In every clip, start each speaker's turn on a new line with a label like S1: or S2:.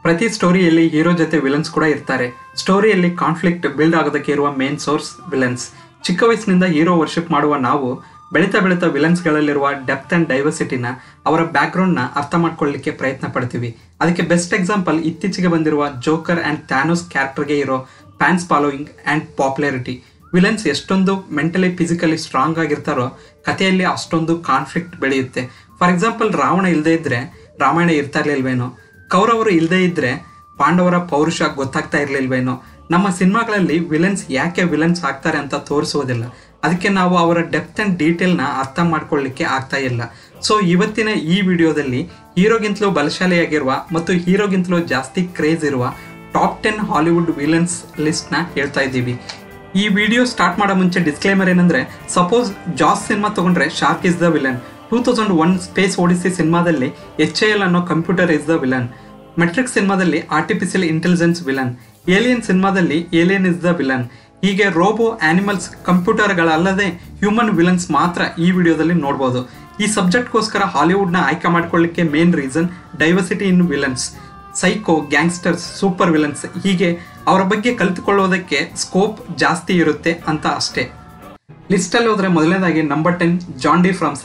S1: ಪ್ರತಿ ಸ್ಟೋರಿಯಲ್ಲಿ ಹೀರೋ ಜೊತೆ ವಿಲನ್ಸ್ ಕೂಡ ಇರ್ತಾರೆ. ಸ್ಟೋರಿಯಲ್ಲಿ ಕಾನ್ಫ್ಲಿಕ್ಟ್ ಬಿಲ್ಡ್ ಆಗೋದಕ್ಕೆ ಇರುವ ಮೇನ್ ಸೋರ್ಸ್ ವಿಲನ್ಸ್. ಚಿಕ್ಕ ವಯಸ್ಸಿನಿಂದ ಹೀರೋ ವರ್ಷಿಪ್ ಮಾಡುವ ನಾವು ಬೆಳೀತಾ ಬೆಳೀತಾ ವಿಲನ್ಸ್ಗಳಲ್ಲಿರುವ ಡೆಪ್ತ್ ಆ್ಯಂಡ್ ಡೈವರ್ಸಿಟಿನ, ಅವರ ಬ್ಯಾಕ್ಗ್ರೌಂಡ್ನ ಅರ್ಥ ಮಾಡ್ಕೊಳ್ಳಿಕ್ಕೆ ಪ್ರಯತ್ನ ಪಡ್ತೀವಿ. ಅದಕ್ಕೆ ಬೆಸ್ಟ್ ಎಕ್ಸಾಂಪಲ್ ಇತ್ತೀಚೆಗೆ ಬಂದಿರುವ ಜೋಕರ್ ಆ್ಯಂಡ್ ಥ್ಯಾನೋಸ್ ಕ್ಯಾರೆಕ್ಟರ್ಗೆ ಇರೋ fans following and popularity. Villains ಎಷ್ಟೊಂದು ಮೆಂಟಲಿ ಫಿಸಿಕಲಿ ಸ್ಟ್ರಾಂಗ್ ಆಗಿರ್ತಾರೋ ಕಥೆಯಲ್ಲಿ ಅಷ್ಟೊಂದು ಕಾನ್ಫ್ಲಿಕ್ಟ್ ಬೆಳೆಯುತ್ತೆ. ಫಾರ್ ಎಕ್ಸಾಂಪಲ್, ರಾವಣ ಇಲ್ಲದೆ ಇದ್ರೆ ರಾಮಾಯಣ ಇರ್ತಾ ಇರ್ಲಿಲ್ವೇನೋ, ಕೌರವರು ಇಲ್ಲದೆ ಇದ್ರೆ ಪಾಂಡವರ ಪೌರುಷ ಗೊತ್ತಾಗ್ತಾ ಇರ್ಲಿಲ್ವೇನೋ. ನಮ್ಮ ಸಿನಿಮಾಗಳಲ್ಲಿ ವಿಲನ್ಸ್ ಯಾಕೆ ವಿಲನ್ಸ್ ಆಗ್ತಾರೆ ಅಂತ ತೋರಿಸೋದಿಲ್ಲ. ಅದಕ್ಕೆ ನಾವು ಅವರ ಡೆಪ್ತ್ ಆ್ಯಂಡ್ ಡೀಟೇಲ್ನ ಅರ್ಥ ಮಾಡ್ಕೊಳ್ಳಿಕ್ಕೆ ಆಗ್ತಾ ಇಲ್ಲ. ಸೊ ಇವತ್ತಿನ ಈ ವಿಡಿಯೋದಲ್ಲಿ ಹೀರೋಗಿಂತಲೂ ಬಲಶಾಲಿಯಾಗಿರುವ ಮತ್ತು ಹೀರೋಗಿಂತಲೂ ಜಾಸ್ತಿ ಕ್ರೇಜ್ ಇರುವ ಟಾಪ್ 10 ಹಾಲಿವುಡ್ ವಿಲನ್ಸ್ ಲಿಸ್ಟ್ನ ಹೇಳ್ತಾ ಇದ್ದೀವಿ. ಈ ವಿಡಿಯೋ ಸ್ಟಾರ್ಟ್ ಮಾಡೋ ಮುಂಚೆ ಡಿಸ್ಕ್ಲೇಮರ್ ಏನಂದ್ರೆ, ಸಪೋಸ್ ಜಾಸ್ ಸಿನಿಮಾ ತಗೊಂಡ್ರೆ shark is the villain, 2001 space odyssey ಸಿನಿಮಾದಲ್ಲಿ HAL ಅನ್ನೋ computer is the villain, Matrix ಸಿನಿಮಾದಲ್ಲಿ ಆರ್ಟಿಫಿಷಿಯಲ್ ಇಂಟೆಲಿಜೆನ್ಸ್ ವಿಲನ್, ಏಲಿಯನ್ ಸಿನಿಮಾದಲ್ಲಿ ಏಲಿಯನ್ ಇಸ್ ದ ವಿಲನ್. ಹೀಗೆ ರೋಬೋ, ಆನಿಮಲ್ಸ್, ಕಂಪ್ಯೂಟರ್ಗಳಲ್ಲದೆ ಹ್ಯೂಮನ್ ವಿಲನ್ಸ್ ಮಾತ್ರ ಈ ವಿಡಿಯೋದಲ್ಲಿ ನೋಡ್ಬೋದು. ಈ ಸಬ್ಜೆಕ್ಟ್ಗೋಸ್ಕರ ಹಾಲಿವುಡ್ನ ಆಯ್ಕೆ ಮಾಡ್ಕೊಳ್ಳಿಕ್ಕೆ main reason diversity in villains. Psycho, gangsters, super villains, ಹೀಗೆ ಅವರ ಬಗ್ಗೆ ಕಲಿತುಕೊಳ್ಳೋದಕ್ಕೆ ಸ್ಕೋಪ್ ಜಾಸ್ತಿ ಇರುತ್ತೆ ಅಂತ ಅಷ್ಟೇ. ಲಿಸ್ಟಲ್ಲಿ ಹೋದರೆ ಮೊದಲನೇದಾಗಿ ನಂಬರ್ 10 ಜಾನ್ ಡಿ ಫ್ರಮ್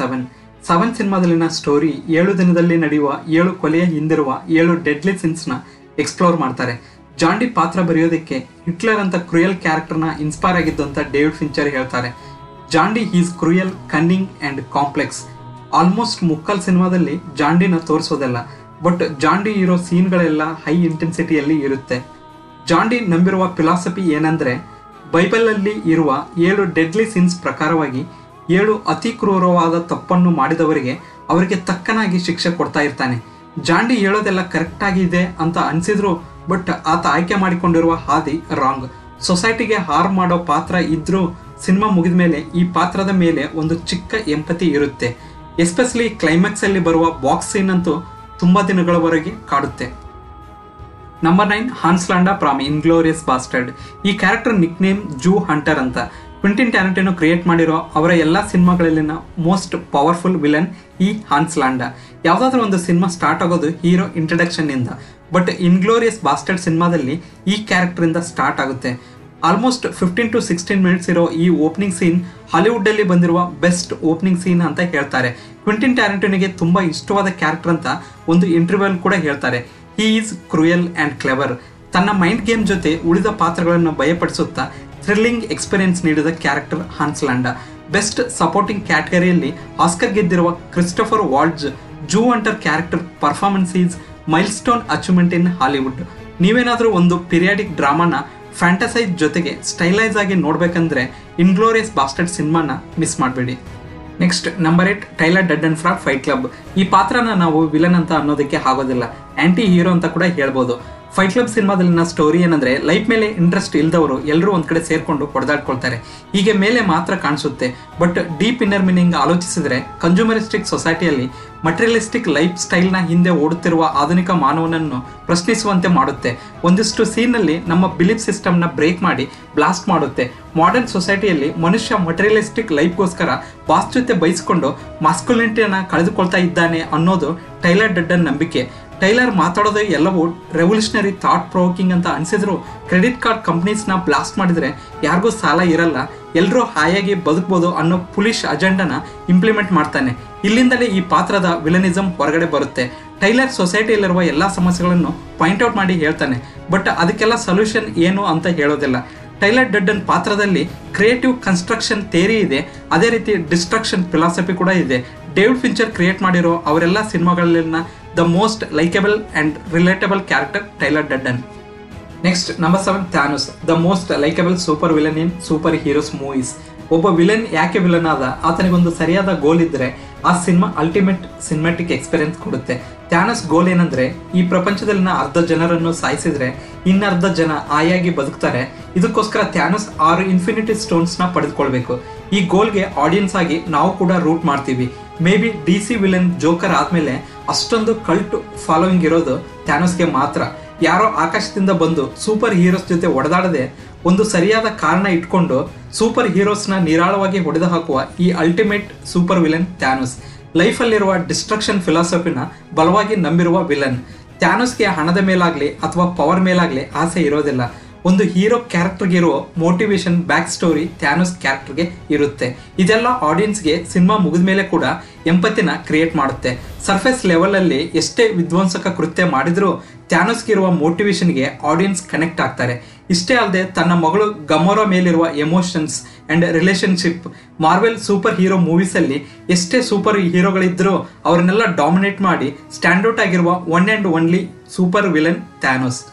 S1: 7 ಸಿನಿಮಾದಲ್ಲಿನ ಸ್ಟೋರಿ 7 ದಿನದಲ್ಲಿ ನಡೆಯುವ 7 ಕೊಲೆಯ ಹಿಂದಿರುವ 7 ಡೆಡ್ಲಿ ಸಿನ್ಸ್ನ ಎಕ್ಸ್ಪ್ಲೋರ್ ಮಾಡ್ತಾರೆ. ಜಾನ್ ಡಿ ಪಾತ್ರ ಬರೆಯೋದಕ್ಕೆ ಹಿಟ್ಲರ್ ಅಂತ ಕ್ರೂಯಲ್ ಕ್ಯಾರೆಕ್ಟರ್ನ ಇನ್ಸ್ಪೈರ್ ಆಗಿದ್ದು ಅಂತ ಡೇವಿಡ್ ಫಿಂಚರ್ ಹೇಳ್ತಾರೆ. John Doe is cruel, cunning and complex. Almost ಮುಕ್ಕಾಲ್ ಸಿನಿಮಾದಲ್ಲಿ ಜಾನ್ ಡಿನ ತೋರಿಸೋದಲ್ಲ, ಬಟ್ ಜಾನ್ ಡಿ ಇರೋ ಸೀನ್ಗಳೆಲ್ಲ ಹೈ ಇಂಟೆನ್ಸಿಟಿಯಲ್ಲಿ ಇರುತ್ತೆ. ಜಾನ್ ಡಿ ನಂಬಿರುವ ಫಿಲಾಸಫಿ ಏನಂದರೆ, ಬೈಬಲಲ್ಲಿ ಇರುವ 7 ಡೆಡ್ಲಿ ಸಿನ್ಸ್ ಪ್ರಕಾರವಾಗಿ 7 ಅತಿ ಕ್ರೂರವಾದ ತಪ್ಪನ್ನು ಮಾಡಿದವರಿಗೆ ಅವರಿಗೆ ತಕ್ಕನಾಗಿ ಶಿಕ್ಷೆ ಕೊಡ್ತಾ ಇರ್ತಾನೆ. ಜಾನ್ ಡಿ ಹೇಳೋದೆಲ್ಲ ಕರೆಕ್ಟ್ ಆಗಿದೆ ಅಂತ ಅನಿಸಿದ್ರು, ಬಟ್ ಆತ ಆಯ್ಕೆ ಮಾಡಿಕೊಂಡಿರುವ ಹಾದಿ ರಾಂಗ್. ಸೊಸೈಟಿಗೆ ಹಾರ್ಮ್ ಮಾಡೋ ಪಾತ್ರ ಇದ್ರೂ ಸಿನಿಮಾ ಮುಗಿದ ಮೇಲೆ ಈ ಪಾತ್ರದ ಮೇಲೆ ಒಂದು ಚಿಕ್ಕ ಎಂಪತಿ ಇರುತ್ತೆ. ಎಸ್ಪೆಷಲಿ ಕ್ಲೈಮ್ಯಾಕ್ಸ್ ಅಲ್ಲಿ ಬರುವ ಬಾಕ್ಸ್ ಸೀನ್ ಅಂತೂ ತುಂಬಾ ದಿನಗಳವರೆಗೆ ಕಾಡುತ್ತೆ. Number 9 Hans Landa from Inglourious Basterd. ಈ character nick name Jew Hunter ಅಂತ. ಕ್ವಿಂಟಿನ್ ಟ್ಯಾರಂಟಿನೋ ಕ್ರಿಯೇಟ್ ಮಾಡಿರೋ ಅವರ ಎಲ್ಲ ಸಿನಿಮಾಗಳಲ್ಲಿನ ಮೋಸ್ಟ್ ಪವರ್ಫುಲ್ ವಿಲನ್ ಈ ಹಾನ್ಸ್ ಲಾಂಡಾ. ಯಾವುದಾದ್ರೂ ಒಂದು ಸಿನಿಮಾ ಸ್ಟಾರ್ಟ್ ಆಗೋದು ಹೀರೋ ಇಂಟ್ರಡಕ್ಷನ್ ಇಂದ, ಬಟ್ ಇನ್ಗ್ಲೋರಿಯಸ್ ಬಾಸ್ಟರ್ಡ್ ಸಿನಿಮಾದಲ್ಲಿ ಈ ಕ್ಯಾರೆಕ್ಟರ್ ಇಂದ ಸ್ಟಾರ್ಟ್ ಆಗುತ್ತೆ. ಆಲ್ಮೋಸ್ಟ್ 15 to 16 ಮಿನಿಟ್ಸ್ ಇರೋ ಈ ಓಪನಿಂಗ್ ಸೀನ್ ಹಾಲಿವುಡ್ ಅಲ್ಲಿ ಬಂದಿರುವ ಬೆಸ್ಟ್ ಓಪನಿಂಗ್ ಸೀನ್ ಅಂತ ಹೇಳ್ತಾರೆ. ಕ್ವಿಂಟಿನ್ ಟ್ಯಾರಂಟಿನೋಗೆ ತುಂಬಾ ಇಷ್ಟವಾದ ಕ್ಯಾರೆಕ್ಟರ್ ಅಂತ ಒಂದು ಇಂಟರ್ವ್ಯೂಲ್ ಕೂಡ ಹೇಳ್ತಾರೆ. He is cruel and clever. ತನ್ನ ಮೈಂಡ್ ಗೇಮ್ ಜೊತೆ ಉಳಿದ ಪಾತ್ರಗಳನ್ನು ಭಯಪಡಿಸುತ್ತಾ ಥ್ರಿಲ್ಲಿಂಗ್ ಎಕ್ಸ್ಪೀರಿಯನ್ಸ್ ನೀಡಿದ character Hans Landa. Best supporting ಕ್ಯಾಟಗರಿಯಲ್ಲಿ ಆಸ್ಕರ್ ಗೆದ್ದಿರುವ Christoph Waltz Jew Hunter character performance is milestone achievement in Hollywood. ನೀವೇನಾದರೂ ಒಂದು ಪೀರಿಯಾಡಿಕ್ ಡ್ರಾಮಾನ ಫ್ಯಾಂಟಸೈಸ್ ಜೊತೆಗೆ ಸ್ಟೈಲೈಸ್ ಆಗಿ ನೋಡ್ಬೇಕಂದ್ರೆ ಇನ್ಗ್ಲೋರಿಯಸ್ ಬಾಸ್ಟರ್ಡ್ ಸಿನಿಮಾನ ಮಿಸ್ ಮಾಡಬೇಡಿ. Next number 8 Tyler Durden from Fight Club. ಈ ಪಾತ್ರನ ನಾವು ವಿಲನ್ ಅಂತ ಅನ್ನೋದಕ್ಕೆ ಆಗೋದಿಲ್ಲ, ಆಂಟಿ ಹೀರೋ ಅಂತ ಕೂಡ ಹೇಳ್ಬೋದು. ಫೈಟ್ ಕ್ಲಬ್ ಸಿನಿಮಾದಲ್ಲಿನ ಸ್ಟೋರಿ ಏನಂದ್ರೆ, ಲೈಫ್ ಮೇಲೆ ಇಂಟ್ರೆಸ್ಟ್ ಇಲ್ದವರು ಎಲ್ಲರೂ ಒಂದ್ ಕಡೆ ಸೇರ್ಕೊಂಡು ಹೊಡೆದಾಡ್ಕೊಳ್ತಾರೆ. ಹೀಗೆ ಮೇಲೆ ಮಾತ್ರ ಕಾಣಿಸುತ್ತೆ, ಬಟ್ ಡೀಪ್ ಇನ್ನರ್ ಮೀನಿಂಗ್ ಆಲೋಚಿಸಿದ್ರೆ ಕನ್ಸ್ಯೂಮರಿಸ್ಟಿಕ್ ಸೊಸೈಟಿಯಲ್ಲಿ ಮಟೀರಿಯಲಿಸ್ಟಿಕ್ ಲೈಫ್ ಸ್ಟೈಲ್ನ ಹಿಂದೆ ಓಡುತ್ತಿರುವ ಆಧುನಿಕ ಮಾನವನನ್ನು ಪ್ರಶ್ನಿಸುವಂತೆ ಮಾಡುತ್ತೆ. ಒಂದಿಷ್ಟು ಸೀನಲ್ಲಿ ನಮ್ಮ ಬಿಲೀಫ್ ಸಿಸ್ಟಮ್ನ ಬ್ರೇಕ್ ಮಾಡಿ ಬ್ಲಾಸ್ಟ್ ಮಾಡುತ್ತೆ. ಮಾಡರ್ನ್ ಸೊಸೈಟಿಯಲ್ಲಿ ಮನುಷ್ಯ ಮಟೀರಿಯಲಿಸ್ಟಿಕ್ ಲೈಫ್ಗೋಸ್ಕರ ಬಾಸ್ ಜೊತೆ ಬಯಸ್ಕೊಂಡು ಮಾಸ್ಕ್ಯುಲಿನಿಟಿಯನ್ನ ಕಳೆದುಕೊಳ್ತಾ ಇದ್ದಾನೆ ಅನ್ನೋದು ಟೈಲರ್ ಡರ್ಡನ್ ನಂಬಿಕೆ. ಟೈಲರ್ ಮಾತಾಡೋದು ಎಲ್ಲವೂ ರೆವಲ್ಯೂಷನರಿ, ಥಾಟ್ ಪ್ರೊವೋಕಿಂಗ್ ಅಂತ ಅನಿಸಿದ್ರು, ಕ್ರೆಡಿಟ್ ಕಾರ್ಡ್ ಕಂಪ್ನೀಸ್ನ ಬ್ಲಾಸ್ಟ್ ಮಾಡಿದ್ರೆ ಯಾರಿಗೂ ಸಾಲ ಇರಲ್ಲ, ಎಲ್ಲರೂ ಹಾಯಾಗಿ ಬದುಕ್ಬೋದು ಅನ್ನೋ ಪುಲಿಶ್ ಅಜೆಂಡಾನ ಇಂಪ್ಲಿಮೆಂಟ್ ಮಾಡ್ತಾನೆ. ಇಲ್ಲಿಂದಲೇ ಈ ಪಾತ್ರದ ವಿಲನಿಸಮ್ ಹೊರಗಡೆ ಬರುತ್ತೆ. ಟೈಲರ್ ಸೊಸೈಟಿಯಲ್ಲಿರುವ ಎಲ್ಲ ಸಮಸ್ಯೆಗಳನ್ನು ಪಾಯಿಂಟ್ಔಟ್ ಮಾಡಿ ಹೇಳ್ತಾನೆ, ಬಟ್ ಅದಕ್ಕೆಲ್ಲ ಸೊಲ್ಯೂಷನ್ ಏನು ಅಂತ ಹೇಳೋದಿಲ್ಲ. ಟೈಲರ್ ಡರ್ಡನ್ ಪಾತ್ರದಲ್ಲಿ ಕ್ರಿಯೇಟಿವ್ ಕನ್ಸ್ಟ್ರಕ್ಷನ್ ಥಿಯರಿ ಇದೆ, ಅದೇ ರೀತಿ ಡಿಸ್ಟ್ರಕ್ಷನ್ ಫಿಲಾಸಫಿ ಕೂಡ ಇದೆ. ಡೇವಿಡ್ ಫಿಂಚರ್ ಕ್ರಿಯೇಟ್ ಮಾಡಿರೋ ಅವರೆಲ್ಲ ಸಿನಿಮಾಗಳಲ್ಲಿನ the most likeable and relatable character Tyler Durden. Next number 7 Thanos, the most likeable super villain in super heroes movies. ಒಬ್ಬ ವಿಲನ್ ಯಾಕೆ ವಿಲನ್ ಆದ, ಆತನಿಗೊಂದು ಸರಿಯಾದ ಗೋಲ್ ಇದ್ದರೆ ಆ ಸಿನಿಮಾ ಅಲ್ಟಿಮೇಟ್ ಸಿನಿಮ್ಯಾಟಿಕ್ ಎಕ್ಸ್ಪೀರಿಯನ್ಸ್ ಕೊಡುತ್ತೆ. ಥ್ಯಾನೋಸ್ ಗೋಲ್ ಏನಂದ್ರೆ, ಈ ಪ್ರಪಂಚದಲ್ಲಿನ ಅರ್ಧ ಜನರನ್ನು ಸಾಯಿಸಿದ್ರೆ ಇನ್ನರ್ಧ ಜನ ಆಯಾಗಿ ಬದುಕ್ತಾರೆ. ಇದಕ್ಕೋಸ್ಕರ ಥ್ಯಾನೋಸ್ 6 ಇನ್ಫಿನಿಟಿ ಸ್ಟೋನ್ಸ್ನ ಪಡೆದುಕೊಳ್ಬೇಕು. ಈ ಗೋಲ್ಗೆ ಆಡಿಯನ್ಸ್ ಆಗಿ ನಾವು ಕೂಡ ರೂಟ್ ಮಾಡ್ತೀವಿ. Maybe DC villain Joker ಆದ್ಮೇಲೆ ಅಷ್ಟೊಂದು ಕಲ್ಟ್ ಫಾಲೋವಿಂಗ್ ಇರೋದು ಥ್ಯಾನೋಸ್ಗೆ ಮಾತ್ರ. ಯಾರೋ ಆಕಾಶದಿಂದ ಬಂದು ಸೂಪರ್ ಹೀರೋಸ್ ಜೊತೆ ಒಡೆದಾಡದೆ ಒಂದು ಸರಿಯಾದ ಕಾರಣ ಇಟ್ಕೊಂಡು ಸೂಪರ್ ಹೀರೋಸ್ನ ನಿರಾಳವಾಗಿ ಹೊಡೆದು ಹಾಕುವ ಈ ಅಲ್ಟಿಮೇಟ್ ಸೂಪರ್ ವಿಲನ್ ಥ್ಯಾನೋಸ್. ಲೈಫಲ್ಲಿರುವ ಡಿಸ್ಟ್ರಕ್ಷನ್ ಫಿಲಾಸಫಿನ ಬಲವಾಗಿ ನಂಬಿರುವ ವಿಲನ್. ಥ್ಯಾನೋಸ್ಗೆ ಹಣದ ಮೇಲಾಗ್ಲಿ ಅಥವಾ ಪವರ್ ಮೇಲಾಗ್ಲಿ ಆಸೆ ಇರೋದಿಲ್ಲ. ಒಂದು ಹೀರೋ ಕ್ಯಾರೆಕ್ಟರ್ಗೆ ಇರೋ ಮೋಟಿವೇಶನ್, ಬ್ಯಾಕ್ ಸ್ಟೋರಿ ಥ್ಯಾನೋಸ್ ಕ್ಯಾರೆಕ್ಟರ್ಗೆ ಇರುತ್ತೆ. ಇದೆಲ್ಲ ಆಡಿಯನ್ಸ್ಗೆ ಸಿನಿಮಾ ಮುಗಿದ ಮೇಲೆ ಕೂಡ ಎಂಪತಿನ ಕ್ರಿಯೇಟ್ ಮಾಡುತ್ತೆ. ಸರ್ಫೇಸ್ ಲೆವೆಲಲ್ಲಿ ಎಷ್ಟೇ ವಿಧ್ವಂಸಕ ಕೃತ್ಯ ಮಾಡಿದ್ರೂ ಥ್ಯಾನೋಸ್ಗೆ ಇರುವ ಮೋಟಿವೇಶನ್ಗೆ ಆಡಿಯನ್ಸ್ ಕನೆಕ್ಟ್ ಆಗ್ತಾರೆ. ಇಷ್ಟೇ ಅಲ್ಲದೆ ತನ್ನ ಮಗಳು ಗಮೋರಾ ಮೇಲಿರುವ emotions and relationship, Marvel super hero ಮೂವೀಸಲ್ಲಿ ಎಷ್ಟೇ ಸೂಪರ್ ಹೀರೋಗಳಿದ್ರೂ ಅವ್ರನ್ನೆಲ್ಲ ಡಾಮಿನೇಟ್ ಮಾಡಿ ಸ್ಟ್ಯಾಂಡೌಟ್ ಆಗಿರುವ one and only super villain Thanos.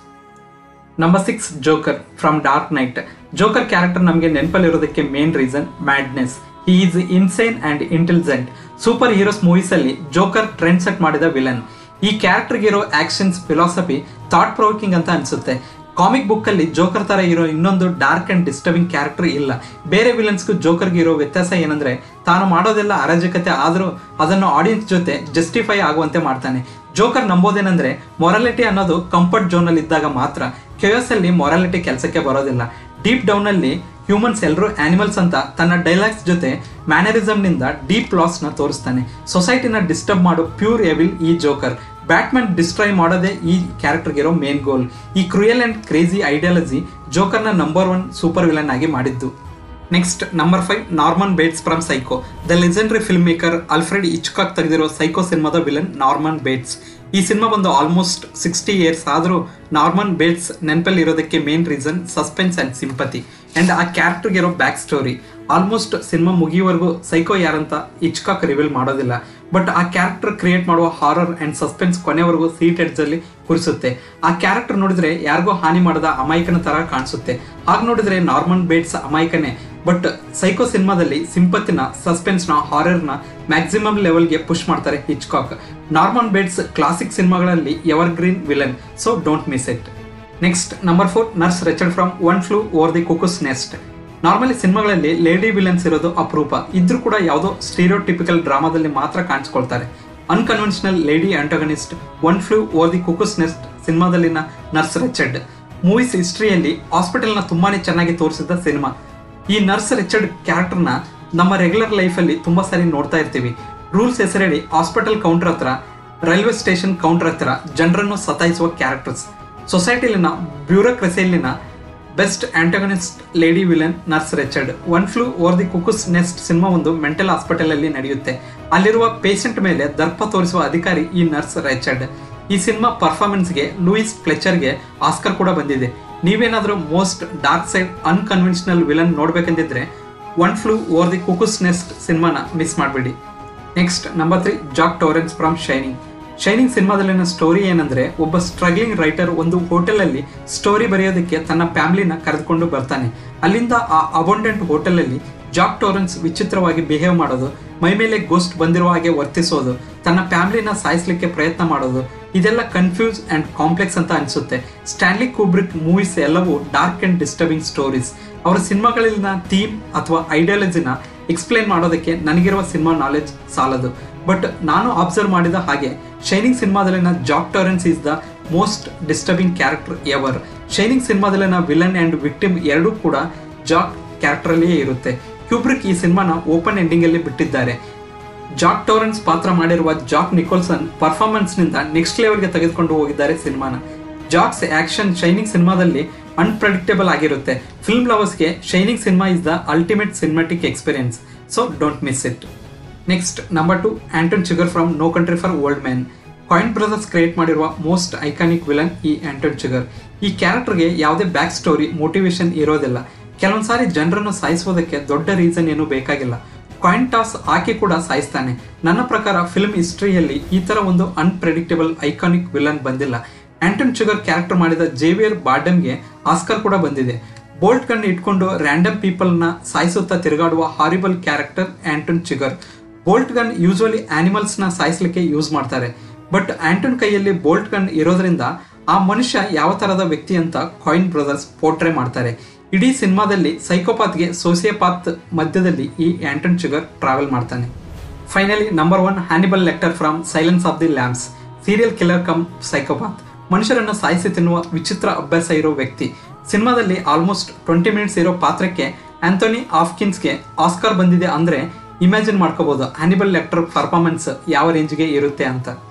S1: Number 6, Joker from Dark Knight. Joker character ನಮಗೆ ನೆನಪಲ್ಲಿರೋದಕ್ಕೆ main reason madness. He is insane and intelligent. Super heroes ಮೂವೀಸಲ್ಲಿ Joker trend set ಮಾಡಿದ ವಿಲನ್. ಈ ಕ್ಯಾರೆಕ್ಟರ್ಗೆ ಇರೋ ಆಕ್ಷನ್ಸ್, ಫಿಲಾಸಫಿ ಥಾಟ್ ಪ್ರೊವೋಕಿಂಗ್ ಅಂತ ಅನಿಸುತ್ತೆ. Comic ಬುಕ್ಕಲ್ಲಿ ಜೋಕರ್ ಥರ ಇರೋ ಇನ್ನೊಂದು ಡಾರ್ಕ್ ಆ್ಯಂಡ್ ಡಿಸ್ಟರ್ಬಿಂಗ್ ಕ್ಯಾರೆಕ್ಟರ್ ಇಲ್ಲ. ಬೇರೆ ವಿಲನ್ಸ್ಗೂ ಜೋಕರ್ಗೆ ಇರೋ ವ್ಯತ್ಯಾಸ ಏನಂದರೆ, ತಾನು ಮಾಡೋದೆಲ್ಲ ಅರಾಜಕತೆ ಆದರೂ ಅದನ್ನು ಆಡಿಯನ್ಸ್ ಜೊತೆ ಜಸ್ಟಿಫೈ ಆಗುವಂತೆ ಮಾಡ್ತಾನೆ. ಜೋಕರ್ ನಂಬೋದೇನೆಂದರೆ, ಮೊರಾಲಿಟಿ ಅನ್ನೋದು ಕಂಫರ್ಟ್ ಝೋನಲ್ಲಿ ಇದ್ದಾಗ ಮಾತ್ರ. ಕೆಯೋಸಲ್ಲಿ ಮೊರಾಲಿಟಿ ಕೆಲಸಕ್ಕೆ ಬರೋದಿಲ್ಲ. ಡೀಪ್ ಡೌನಲ್ಲಿ ಹ್ಯೂಮನ್ಸ್ ಎಲ್ಲರೂ ಆನಿಮಲ್ಸ್ ಅಂತ ತನ್ನ ಡೈಲಾಗ್ಸ್ ಜೊತೆ ಮ್ಯಾನರಿಸಮ್ನಿಂದ ಡೀಪ್ ಲಾಸ್ನ ತೋರಿಸ್ತಾನೆ. ಸೊಸೈಟಿನ ಡಿಸ್ಟರ್ಬ್ ಮಾಡೋ ಪ್ಯೂರ್ ಎವಿಲ್ ಈ ಜೋಕರ್. ಬ್ಯಾಟ್ಮನ್ ಡಿಸ್ಟ್ರಾಯ್ ಮಾಡೋದೇ ಈ ಕ್ಯಾರೆಕ್ಟರ್ಗಿರೋ ಮೇನ್ ಗೋಲ್. ಈ ಕ್ರೂಯಲ್ ಆ್ಯಂಡ್ ಕ್ರೇಜಿ ಐಡಿಯಾಲಜಿ ಜೋಕರ್ನ ನಂಬರ್ 1 ಸೂಪರ್ ವಿಲನ್ ಆಗಿ ಮಾಡಿದ್ದು. Next, number 5, Norman Bates from Psycho. The legendary film maker Alfred Hitchcock ತೆಗೆದಿರೋ ಸೈಕೋ ಸಿನಿಮಾದ ವಿಲನ್ ನಾರ್ಮನ್ ಬೇಟ್ಸ್. ಈ ಸಿನಿಮಾ ಬಂದು ಆಲ್ಮೋಸ್ಟ್ 60 years ಆದರೂ ನಾರ್ಮನ್ ಬೇಟ್ಸ್ ನೆನಪಲ್ಲಿ ಇರೋದಕ್ಕೆ main reason suspense and sympathy and ಆ ಕ್ಯಾರೆಕ್ಟರ್ಗೆ ಇರೋ ಬ್ಯಾಕ್ ಸ್ಟೋರಿ. ಆಲ್ಮೋಸ್ಟ್ ಸಿನಿಮಾ ಮುಗಿಯುವವರೆಗೂ ಸೈಕೋ ಯಾರಂತ ಹಿಚ್ಕಾಕ್ ರಿವೀಲ್ ಮಾಡೋದಿಲ್ಲ. ಬಟ್ ಆ ಕ್ಯಾರೆಕ್ಟರ್ ಕ್ರಿಯೇಟ್ ಮಾಡುವ ಹಾರರ್ ಆ್ಯಂಡ್ ಸಸ್ಪೆನ್ಸ್ ಕೊನೆವರೆಗೂ ಸೀಟ್ ಎಡ್ಜಲ್ಲಿ ಕೂರಿಸುತ್ತೆ. ಆ ಕ್ಯಾರೆಕ್ಟರ್ ನೋಡಿದ್ರೆ ಯಾರಿಗೂ ಹಾನಿ ಮಾಡದ ಅಮಾಯಕನ ಥರ ಕಾಣಿಸುತ್ತೆ. ಹಾಗೆ ನೋಡಿದ್ರೆ ನಾರ್ಮನ್ ಬೇಟ್ಸ್ ಅಮಾಯಕನೇ. ಬಟ್ ಸೈಕೋ ಸಿನಿಮಾದಲ್ಲಿ ಸಿಂಪತಿನ, ಸಸ್ಪೆನ್ಸ್ನ, ಹಾರರ್ನ ಮ್ಯಾಕ್ಸಿಮಮ್ ಲೆವೆಲ್ಗೆ ಪುಷ್ ಮಾಡ್ತಾರೆ ಹಿಚ್ಕಾಕ್. ನಾರ್ಮನ್ ಬೇಟ್ಸ್ ಕ್ಲಾಸಿಕ್ ಸಿನಿಮಾಗಳಲ್ಲಿ evergreen villain, so don't miss it. Next, number 4, nurse Ratched from One Flew Over the Cuckoo's Nest. Normally ಸಿನಿಮಾಗಳಲ್ಲಿ ಲೇಡಿ ವಿಲನ್ಸ್ ಇರೋದು ಅಪರೂಪ. ಇದ್ರೂ ಕೂಡ ಯಾವುದೋ ಸ್ಟೀರಿಯೋಟಿಪಿಕಲ್ ಡ್ರಾಮಾದಲ್ಲಿ ಮಾತ್ರ ಕಾಣಿಸ್ಕೊಳ್ತಾರೆ. Unconventional lady antagonist One Flew Over the Cuckoo's Nest ಸಿನಿಮಾದಲ್ಲಿನ ನರ್ಸ್ ರೆಚರ್ಡ್. ಮೂವೀಸ್ ಹಿಸ್ಟ್ರಿಯಲ್ಲಿ ಹಾಸ್ಪಿಟಲ್ನ ತುಂಬಾ ಚೆನ್ನಾಗಿ ತೋರಿಸಿದ ಸಿನಿಮಾ. ಈ ನರ್ಸ್ ರೆಚರ್ಡ್ ಕ್ಯಾರೆಕ್ಟರ್ನ ನಮ್ಮ ರೆಗ್ಯುಲರ್ ಲೈಫಲ್ಲಿ ತುಂಬ ಸಾರಿ ನೋಡ್ತಾ ಇರ್ತೀವಿ. ರೂಲ್ಸ್ ಹೆಸರೇಳಿ ಹಾಸ್ಪಿಟಲ್ ಕೌಂಟರ್ ಹತ್ರ, ರೈಲ್ವೆ ಸ್ಟೇಷನ್ ಕೌಂಟರ್ ಹತ್ರ ಜನರನ್ನು ಸತಾಯಿಸುವ ಕ್ಯಾರೆಕ್ಟರ್ಸ್. ಸೊಸೈಟಿಲಿನ ಬ್ಯೂರೋಕ್ರಸಿಯಲ್ಲಿನ best antagonist lady villain nurse Ratched. One Flew Over the Cuckoo's Nest cinema ಒಂದು ಮೆಂಟಲ್ ಹಾಸ್ಪಿಟಲಲ್ಲಿ ನಡೆಯುತ್ತೆ. ಅಲ್ಲಿರುವ ಪೇಷಂಟ್ ಮೇಲೆ ದರ್ಪ ತೋರಿಸುವ ಅಧಿಕಾರಿ ಈ ನರ್ಸ್ ರೆಚರ್ಡ್. ಈ ಸಿನಿಮಾ ಪರ್ಫಾರ್ಮೆನ್ಸ್ಗೆ ಲೂಯಿಸ್ ಫ್ಲೆಚರ್ಗೆ ಆಸ್ಕರ್ ಕೂಡ ಬಂದಿದೆ. ನೀವೇನಾದರೂ most dark side unconventional villain ನೋಡ್ಬೇಕಂದಿದ್ರೆ One Flew Over the Cuckoo's Nest ಸಿನಿಮಾನ ಮಿಸ್ ಮಾಡಬೇಡಿ. Next, number 3, Jack Torrance from Shining. Shining ಸಿನಿಮಾದಲ್ಲಿನ ಸ್ಟೋರಿ ಏನಂದರೆ, ಒಬ್ಬ ಸ್ಟ್ರಗ್ಲಿಂಗ್ ರೈಟರ್ ಒಂದು ಹೋಟೆಲಲ್ಲಿ ಸ್ಟೋರಿ ಬರೆಯೋದಕ್ಕೆ ತನ್ನ ಫ್ಯಾಮಿಲಿನ ಕರೆದುಕೊಂಡು ಬರ್ತಾನೆ. ಅಲ್ಲಿಂದ ಆ ಅಬಂಡೆಂಟ್ ಹೋಟೆಲಲ್ಲಿ ಜಾಕ್ ಟೋರೆನ್ಸ್ ವಿಚಿತ್ರವಾಗಿ ಬಿಹೇವ್ ಮಾಡೋದು, ಮೈಮೇಲೆ ಗೋಸ್ಟ್ ಬಂದಿರುವ ಹಾಗೆ ವರ್ತಿಸೋದು, ತನ್ನ ಫ್ಯಾಮಿಲಿನ ಸಾಯಿಸಲಿಕ್ಕೆ ಪ್ರಯತ್ನ ಮಾಡೋದು, ಇದೆಲ್ಲ ಕನ್ಫ್ಯೂಸ್ ಆ್ಯಂಡ್ ಕಾಂಪ್ಲೆಕ್ಸ್ ಅಂತ ಅನಿಸುತ್ತೆ. ಸ್ಟ್ಯಾನ್ಲಿ ಕೂಬ್ರಿಕ್ ಮೂವೀಸ್ ಎಲ್ಲವೂ ಡಾರ್ಕ್ ಆ್ಯಂಡ್ ಡಿಸ್ಟರ್ಬಿಂಗ್ ಸ್ಟೋರೀಸ್. ಅವರ ಸಿನಿಮಾಗಳಲ್ಲಿನ ಥೀಮ್ ಅಥವಾ ಐಡಿಯಾಲಜಿನ ಎಕ್ಸ್ಪ್ಲೇನ್ ಮಾಡೋದಕ್ಕೆ ನನಗಿರುವ ಸಿನಿಮಾ ನಾಲೆಜ್ ಸಾಲದು. ಬಟ್ ನಾನು ಅಬ್ಸರ್ವ್ ಮಾಡಿದ ಹಾಗೆ ಶೈನಿಂಗ್ ಸಿನಿಮಾದಲ್ಲಿನ Jack Torrance is the most disturbing character ever. Shining ಸಿನಿಮಾದಲ್ಲಿನ ವಿಲನ್ ಆ್ಯಂಡ್ ವಿಕ್ಟಿಮ್ ಎರಡೂ ಕೂಡ ಜಾಕ್ ಕ್ಯಾರೆಕ್ಟರಲ್ಲಿಯೇ ಇರುತ್ತೆ. ಕ್ಯೂಬ್ರಿಕ್ ಈ ಸಿನಿಮಾನ ಓಪನ್ ಎಂಡಿಂಗಲ್ಲಿ ಬಿಟ್ಟಿದ್ದಾರೆ. ಜಾಕ್ ಟೋರೆನ್ಸ್ ಪಾತ್ರ ಮಾಡಿರುವ ಜಾಕ್ ನಿಕೋಲ್ಸನ್ ಪರ್ಫಾರ್ಮೆನ್ಸ್ನಿಂದ ನೆಕ್ಸ್ಟ್ ಲೆವೆಲ್ಗೆ ತೆಗೆದುಕೊಂಡು ಹೋಗಿದ್ದಾರೆ ಸಿನಿಮಾನ. ಜಾಕ್ಸ್ ಆ್ಯಕ್ಷನ್ ಶೈನಿಂಗ್ ಸಿನಿಮಾದಲ್ಲಿ ಅನ್ಪ್ರೆಡಿಕ್ಟೇಬಲ್ ಆಗಿರುತ್ತೆ. ಫಿಲ್ಮ್ ಲವರ್ಸ್ಗೆ Shining cinema is the ultimate cinematic experience, so don't miss it. Next, number 2, Anton Chigurh from No Country for Old Men. Coen Brothers create ಮಾಡಿರುವ most iconic villain ಈ Anton ಚಿಗರ್. ಈ ಕ್ಯಾರೆಕ್ಟರ್ಗೆ ಯಾವುದೇ back story, motivation ಇರೋದಿಲ್ಲ. ಕೆಲವೊಂದು ಸಾರಿ ಜನರನ್ನು ಸಾಯಿಸೋದಕ್ಕೆ ದೊಡ್ಡ reason ಏನೂ ಬೇಕಾಗಿಲ್ಲ. ಕಾಯಿನ್ ಟಾಸ್ ಹಾಕಿ ಕೂಡ ಸಾಯಿಸ್ತಾನೆ. ನನ್ನ ಪ್ರಕಾರ ಫಿಲ್ಮ್ ಹಿಸ್ಟ್ರಿಯಲ್ಲಿ ಈ ಥರ ಒಂದು ಅನ್ಪ್ರೆಡಿಕ್ಟೇಬಲ್ ಐಕಾನಿಕ್ ವಿಲನ್ ಬಂದಿಲ್ಲ. ಆಂಟನ್ ಚಿಗರ್ ಕ್ಯಾರೆಕ್ಟರ್ ಮಾಡಿದ ಜೇವಿಯರ್ ಬಾರ್ಡಮ್ಗೆ ಆಸ್ಕರ್ ಕೂಡ ಬಂದಿದೆ. ಬೋಲ್ಟ್ ಗನ್ ಇಟ್ಕೊಂಡು ರ್ಯಾಂಡಮ್ ಪೀಪಲ್ನ ಸಾಯಿಸುತ್ತಾ ತಿರುಗಾಡುವ horrible character Anton Chigurh. Bolt gun usually ಆನಿಮಲ್ಸ್ನ ಸಾಯಿಸಲಿಕ್ಕೆ ಯೂಸ್ ಮಾಡ್ತಾರೆ. ಬಟ್ ಆಂಟನ್ ಕೈಯಲ್ಲಿ ಬೋಲ್ಟ್ ಗನ್ ಇರೋದ್ರಿಂದ ಆ ಮನುಷ್ಯ ಯಾವ ಥರದ ವ್ಯಕ್ತಿ ಅಂತ ಕಾಯಿನ್ ಬ್ರದರ್ಸ್ ಪೋರ್ಟ್ರೇ ಮಾಡ್ತಾರೆ. ಇಡೀ ಸಿನಿಮಾದಲ್ಲಿ ಸೈಕೋಪಾತ್ಗೆ ಸೋಸಿಯೋಪಾತ್ ಮಧ್ಯದಲ್ಲಿ ಈ ಆಂಟನ್ ಚಿಗರ್ ಟ್ರಾವೆಲ್ ಮಾಡ್ತಾನೆ. Finally, number 1, Hannibal Lecter from Silence of the Lambs. Serial killer cum psychopath. ಮನುಷ್ಯರನ್ನು ಸಾಯಿಸಿ ತಿನ್ನುವ ವಿಚಿತ್ರ ಅಭ್ಯಾಸ ಇರೋ ವ್ಯಕ್ತಿ. ಸಿನಿಮಾದಲ್ಲಿ ಆಲ್ಮೋಸ್ಟ್ 20 minutes ಇರೋ ಪಾತ್ರಕ್ಕೆ ಆಂಥೋನಿ ಹಾಪ್ಕಿನ್ಸ್ಗೆ ಆಸ್ಕರ್ ಬಂದಿದೆ ಅಂದರೆ ಇಮ್ಯಾಜಿನ್ ಮಾಡ್ಕೋಬೋದು ಹ್ಯಾನಿಬಲ್ ಲೆಕ್ಟರ್ ಪರ್ಫಾರ್ಮೆನ್ಸ್ ಯಾವ ರೇಂಜ್ಗೆ ಇರುತ್ತೆ ಅಂತ.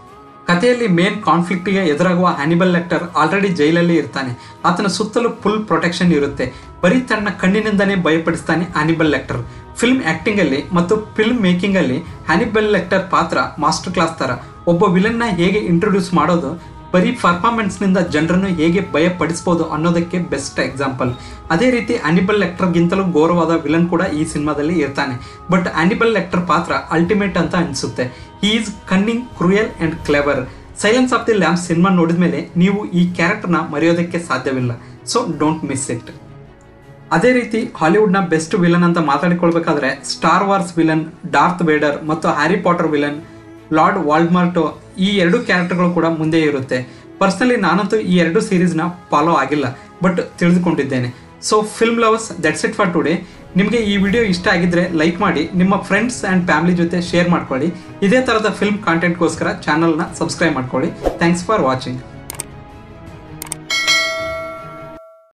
S1: ಕಥೆಯಲ್ಲಿ ಮೇನ್ ಕಾನ್ಫ್ಲಿಕ್ಟ್ಗೆ ಎದುರಾಗುವ ಹ್ಯಾನಿಬಲ್ ಲೆಕ್ಟರ್ ಆಲ್ರೆಡಿ ಜೈಲಲ್ಲಿ ಇರ್ತಾನೆ. ಆತನ ಸುತ್ತಲೂ ಫುಲ್ ಪ್ರೊಟೆಕ್ಷನ್ ಇರುತ್ತೆ. ಬರೀ ತನ್ನ ಕಣ್ಣಿನಿಂದನೇ ಭಯಪಡಿಸ್ತಾನೆ ಹ್ಯಾನಿಬಲ್ ಲೆಕ್ಟರ್. ಫಿಲ್ಮ್ ಆಕ್ಟಿಂಗ್ ಅಲ್ಲಿ ಮತ್ತು ಫಿಲ್ಮ್ ಮೇಕಿಂಗ್ ಅಲ್ಲಿ ಹ್ಯಾನಿಬಲ್ ಲೆಕ್ಟರ್ ಪಾತ್ರ ಮಾಸ್ಟರ್ ಕ್ಲಾಸ್ ತರ. ಒಬ್ಬ ವಿಲನ್ನ ಹೇಗೆ ಇಂಟ್ರೊಡ್ಯೂಸ್ ಮಾಡೋದು, ಬರೀ ಪರ್ಫಾರ್ಮೆನ್ಸ್ ನಿಂದ ಜನರನ್ನು ಹೇಗೆ ಭಯಪಡಿಸಬಹುದು ಅನ್ನೋದಕ್ಕೆ ಬೆಸ್ಟ್ ಎಕ್ಸಾಂಪಲ್. ಅದೇ ರೀತಿ ಹ್ಯಾನಿಬಲ್ ಲೆಕ್ಟರ್ಗಿಂತಲೂ ಘೋರವಾದ ವಿಲನ್ ಕೂಡ ಈ ಸಿನಿಮಾದಲ್ಲಿ ಇರ್ತಾನೆ. ಬಟ್ ಹ್ಯಾನಿಬಲ್ ಲೆಕ್ಟರ್ ಪಾತ್ರ ಅಲ್ಟಿಮೇಟ್ ಅಂತ ಅನಿಸುತ್ತೆ. He is cunning, cruel and clever. Silence of the Lambs cinema ನೋಡಿದ ಮೇಲೆ ನೀವು ಈ ಕ್ಯಾರೆಕ್ಟರ್ನ ಮರೆಯೋದಕ್ಕೆ ಸಾಧ್ಯವಿಲ್ಲ. So don't miss it. ಅದೇ ರೀತಿ ಹಾಲಿವುಡ್ನ ಬೆಸ್ಟ್ ವಿಲನ್ ಅಂತ ಮಾತಾಡಿಕೊಳ್ಬೇಕಾದ್ರೆ Star Wars villain Darth Vader ಮತ್ತು Harry Potter villain Lord Voldemort, ಈ ಎರಡು ಕ್ಯಾರೆಕ್ಟರ್ಗಳು ಕೂಡ ಮುಂದೆ ಇರುತ್ತೆ. ಪರ್ಸನಲಿ ನಾನಂತೂ ಈ ಎರಡು ಸೀರೀಸ್ನ ಫಾಲೋ ಆಗಿಲ್ಲ, ಬಟ್ ತಿಳಿದುಕೊಂಡಿದ್ದೇನೆ. So film lovers, that's it for today. ನಿಮಗೆ ಈ ವಿಡಿಯೋ ಇಷ್ಟ ಆಗಿದ್ರೆ ಲೈಕ್ ಮಾಡಿ, ನಿಮ್ಮ ಫ್ರೆಂಡ್ಸ್ ಆ್ಯಂಡ್ ಫ್ಯಾಮಿಲಿ ಜೊತೆ ಶೇರ್ ಮಾಡ್ಕೊಳ್ಳಿ. ಇದೇ ಥರದ ಫಿಲ್ಮ್ ಕಾಂಟೆಂಟ್ಗೋಸ್ಕರ ಚಾನಲ್ನ ಸಬ್ಸ್ಕ್ರೈಬ್ ಮಾಡ್ಕೊಳ್ಳಿ. Thanks for watching.